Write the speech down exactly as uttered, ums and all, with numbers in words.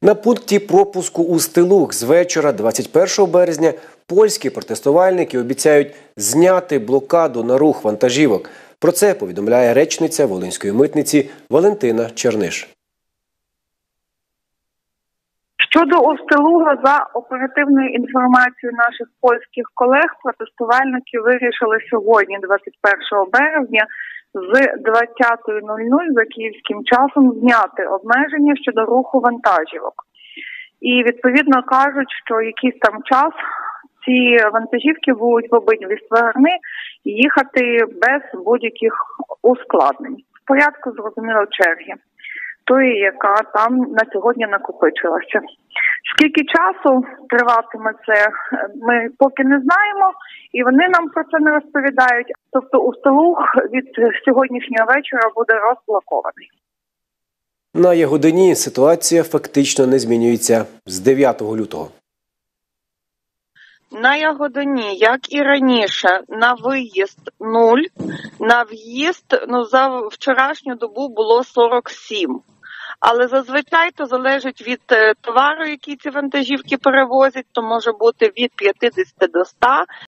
На пункті пропуску у Стилух з вечора двадцять першого березня польські протестувальники обіцяють зняти блокаду на рух вантажівок. Про це повідомляє речниця Волинської митниці Валентина Черниш. Щодо Устилуга, за оперативною інформацією наших польських колег, протестувальники вирішили сьогодні, двадцять першого березня, з двадцятої нуль нуль за київським часом зняти обмеження щодо руху вантажівок. І відповідно кажуть, що якийсь там час ці вантажівки будуть в обидві сторони їхати без будь-яких ускладнень. В порядку, зрозуміло, черги тої, яка там на сьогодні накопичилася. Скільки часу триватиме це, ми поки не знаємо, і вони нам про це не розповідають. Тобто Устилух від сьогоднішнього вечора буде розблокований. На Ягодині ситуація фактично не змінюється з дев'ятого лютого. На Ягодині, як і раніше, на виїзд нуль, на в'їзд, ну, за вчорашню добу було сорок сім. Але зазвичай то залежить від товару, який ці вантажівки перевозять, то може бути від п'ятдесят до ста.